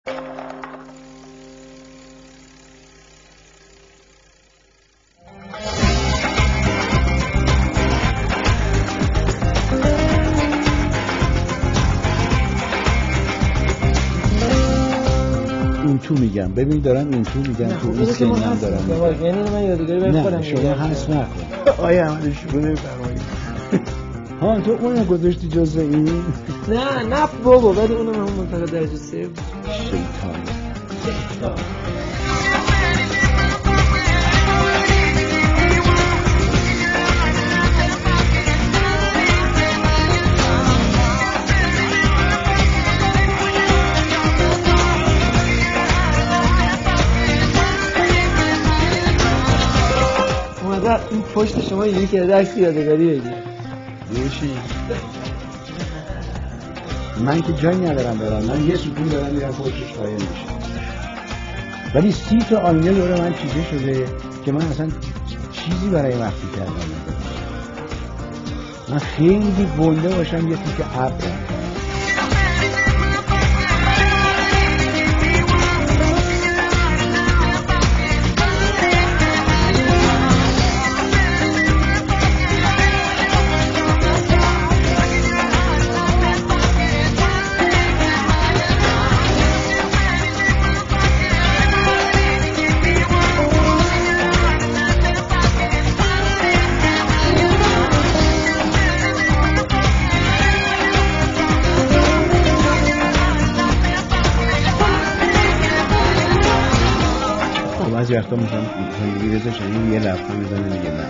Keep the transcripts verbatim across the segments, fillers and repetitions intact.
این تو میگم، ببین دارم این تو میگم، تو این سنم دارم میگم. یعنی من یادگاری برای خودم میگم. نه شما هست نکن. آیا همه شروع نمیفرمایید. ها تو اونو گذاشتی جزء این؟ نه نه بابا، بعد اونو من منطقه درجه سه شیطان شیطان این پشت شما یکی از عکس یادگاری بگیر. یوشی من که جایی ندارم برم، من یه ستون دارم میرم پشتش قایم میشم، ولی سی تا آینه دور من چیزی شده که من اصلا چیزی برای مخفی کردن ندارم. من خیلی گنده باشم یه تیکه ابرم. بعضی وقتا میشم زندگی رزش این یه لبخند میزنه میگه نه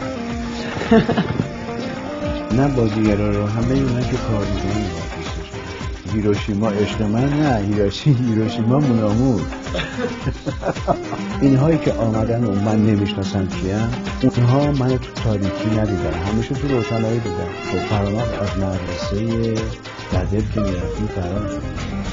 نه بازیگرا رو همه اونایی که کار میکنن هیروشیما عشق من، نه هیروشی هیروشیما منامور. اینهایی که آمدن و من نمیشناسم کیم، اونها منو تو تاریکی ندیدن، همیشه تو روشنایی دیدن. تو فرامت از مدرسه بدل که میرفتی فرام